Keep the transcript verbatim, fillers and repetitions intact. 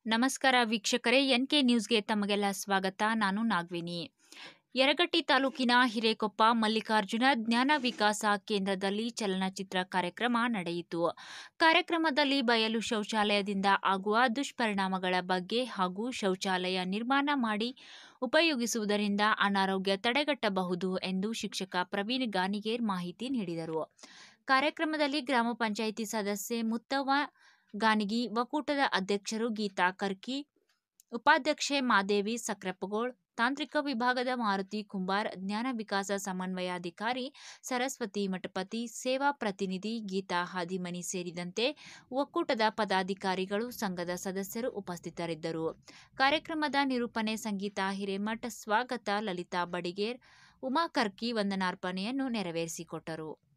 ನಮಸ್ಕಾರ ವೀಕ್ಷಕರೇ, N K ನ್ಯೂಸ್ಗೆ ತಮಗೆಲ್ಲ ಸ್ವಾಗತ. ನಾನು ನಾಗವೇಣಿ. ಯರಗಟ್ಟಿ ತಾಲೂಕಿನ ಹಿರೇಕೊಪ್ಪ ಮಲ್ಲಿಕಾರ್ಜುನ ಜ್ಞಾನ ವಿಕಾಸ ಕೇಂದ್ರದಲ್ಲಿ ಚಲನಚಿತ್ರ ಕಾರ್ಯಕ್ರಮ ನಡೆಯಿತು. ಕಾರ್ಯಕ್ರಮದಲ್ಲಿ ಬಯಲು ಶೌಚಾಲಯದಿಂದ ಆಗುವ ದುಷ್ಪರಿಣಾಮಗಳ ಬಗ್ಗೆ ಹಾಗೂ ಶೌಚಾಲಯ ನಿರ್ಮಾಣ ಮಾಡಿ ಉಪಯೋಗಿಸುವುದರಿಂದ ಅನಾರೋಗ್ಯ ತಡೆಗಟ್ಟಬಹುದು ಎಂದು ಶಿಕ್ಷಕ ಪ್ರವೀಣ್ ಗಾಣಿಗೇರ್ ಮಾಹಿತಿ ನೀಡಿದರು. ಕಾರ್ಯಕ್ರಮದಲ್ಲಿ ಗ್ರಾಮ ಪಂಚಾಯಿತಿ ಸದಸ್ಯೆ ಮುತ್ತವ್ವ ಗಾಣಿಗಿ, ಒಕ್ಕೂಟದ ಅಧ್ಯಕ್ಷರು ಗೀತಾ ಕರ್ಕಿ, ಉಪಾಧ್ಯಕ್ಷೆ ಮಾದೇವಿ ಸಕ್ರಪ್ಪಗೋಳ್, ತಾಂತ್ರಿಕ ವಿಭಾಗದ ಮಾರುತಿ ಕುಂಬಾರ್, ಜ್ಞಾನ ವಿಕಾಸ ಸಮನ್ವಯಾಧಿಕಾರಿ ಸರಸ್ವತಿ ಮಠಪತಿ, ಸೇವಾ ಪ್ರತಿನಿಧಿ ಗೀತಾ ಹಾದಿಮನಿ ಸೇರಿದಂತೆ ಒಕ್ಕೂಟದ ಪದಾಧಿಕಾರಿಗಳು, ಸಂಘದ ಸದಸ್ಯರು ಉಪಸ್ಥಿತರಿದ್ದರು. ಕಾರ್ಯಕ್ರಮದ ನಿರೂಪಣೆ ಸಂಗೀತಾ ಹಿರೇಮಠ್, ಸ್ವಾಗತ ಲಲಿತಾ ಬಡಿಗೇರ್, ಉಮಾ ಕರ್ಕಿ ವಂದನಾರ್ಪಣೆಯನ್ನು ನೆರವೇರಿಸಿಕೊಟ್ಟರು.